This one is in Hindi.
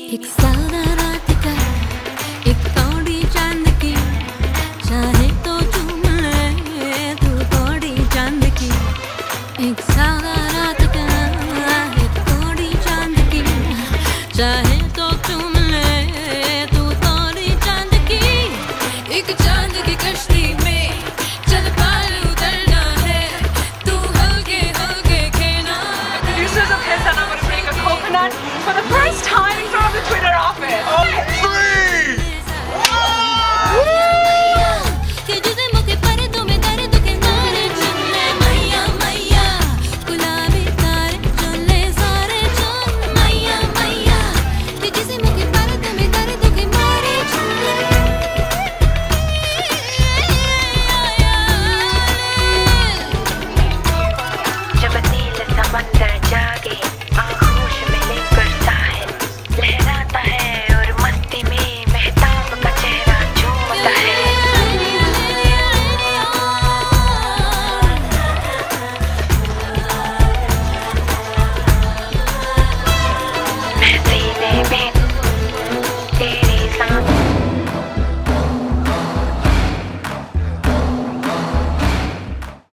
एक सादा रात का एक कौड़ी चांद की, चाहे तो चूम ले तू कौड़ी चांद की। एक सादा रात का एक कौड़ी चांद की, चाहे तो चूम ले तू कौड़ी चांद की। एक चांद की कश्ती में चल पार उतरना है, तू हल्के हल्के खेना। The producers have said that I'm going to bring a coconut for the first time from the Twitter office. Oh, please!